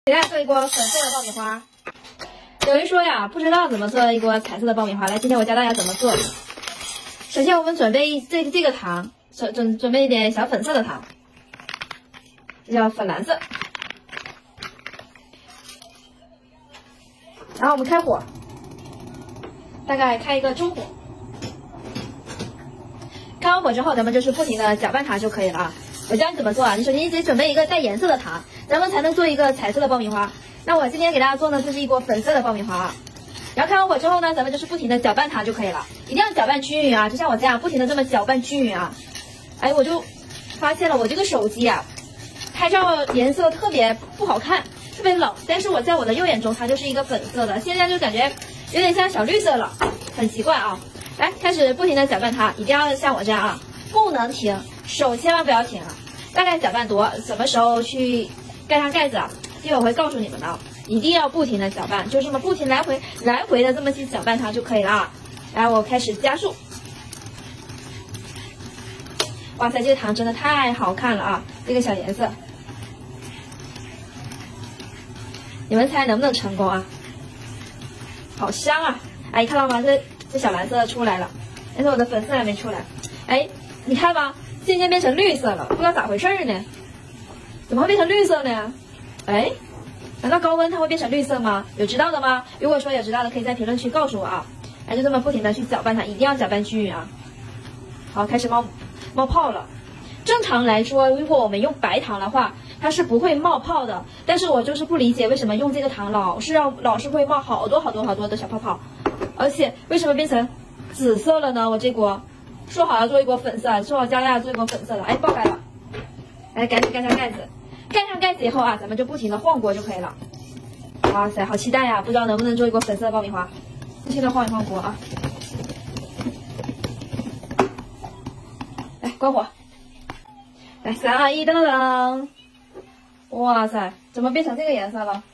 给大家做一锅粉色的爆米花。有人说呀，不知道怎么做一锅彩色的爆米花，来，今天我教大家怎么做。首先我们准备这个糖，准备一点小粉色的糖，这叫粉蓝色。然后我们开火，大概开一个中火。开完火之后，咱们就是不停的搅拌它就可以了啊。我教你怎么做啊？你首先得准备一个带颜色的糖，咱们才能做一个彩色的爆米花。那我今天给大家做呢，这是一锅粉色的爆米花啊。然后开完火之后呢，咱们就是不停的搅拌它就可以了，一定要搅拌均匀啊，就像我这样不停的这么搅拌均匀啊。哎，我就发现了我这个手机啊，拍照颜色特别不好看，特别冷，但是我在我的右眼中它就是一个粉色的，现在就感觉有点像小绿色了，很奇怪啊。来，开始不停的搅拌它，一定要像我这样啊，不能停，手千万不要停啊。大概搅拌多，什么时候去盖上盖子啊？一会儿我会告诉你们的，一定要不停的搅拌，就这么不停来回的这么去搅拌它就可以了啊。来，我开始加速。哇塞，这个糖真的太好看了啊！这个小颜色，你们猜能不能成功啊？好香啊！哎，看到吗？这小蓝色出来了，但是我的粉色还没出来。哎，你看吧，渐渐变成绿色了，不知道咋回事呢？怎么会变成绿色呢？哎，难道高温它会变成绿色吗？有知道的吗？如果说有知道的，可以在评论区告诉我啊。哎，就这么不停的去搅拌它，一定要搅拌均匀啊。好，开始冒泡了。正常来说，如果我们用白糖的话，它是不会冒泡的。但是我就是不理解为什么用这个糖老是会冒好多的小泡泡，而且为什么变成紫色了呢？我这锅说好要做一锅粉色，说好教大家做一锅粉色的，哎，爆开了。来，赶紧盖上盖子。盖上盖子以后啊，咱们就不停的晃锅就可以了。哇塞，好期待呀！不知道能不能做一锅粉色的爆米花。不停的晃一晃锅啊。来，关火。来，3、2、1，噔噔噔！哇塞，怎么变成这个颜色了？